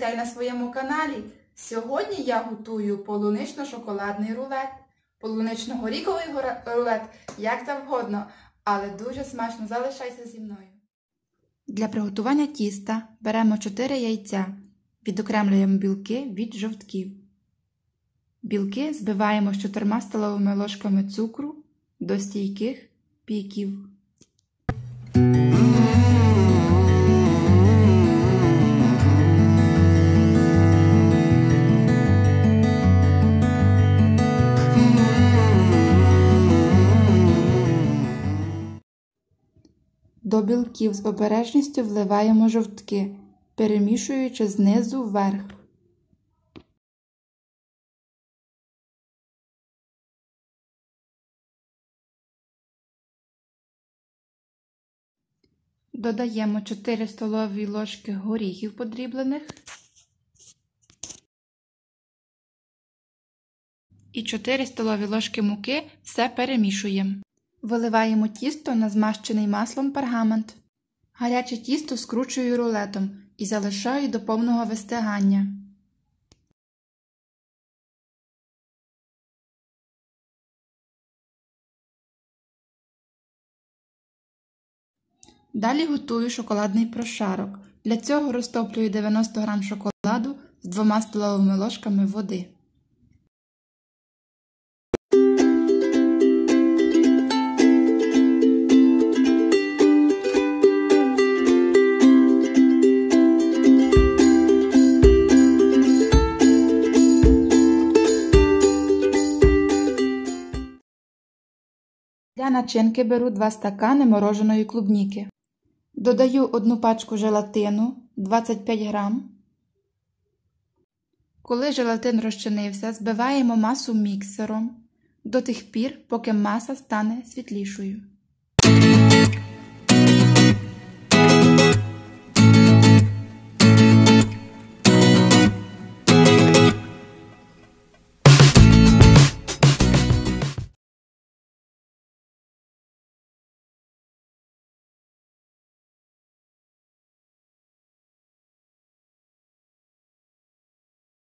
Вітаю на своєму каналі! Сьогодні я готую полунично-шоколадний рулет, полунично-горіховий рулет, як завгодно, але дуже смачно. Залишайся зі мною. Для приготування тіста беремо 4 яйця, відокремлюємо білки від жовтків. Білки збиваємо з 4 столовими ложками цукру до стійких піків. До білків з обережністю вливаємо жовтки, перемішуючи знизу вверх. Додаємо 4 столові ложки горіхів подріблених і 4 столові ложки муки, все перемішуємо. Виливаємо тісто на змащений маслом пергамент. Гаряче тісто скручую рулетом і залишаю до повного вистигання. Далі готую шоколадний прошарок. Для цього розтоплюю 90 г шоколаду з 2 столовими ложками води. Для начинки беру 2 стакани мороженої клубніки. Додаю 1 пачку желатину 25 г. Коли желатин розчинився, збиваємо масу міксером до тих пір, поки маса стане світлішою.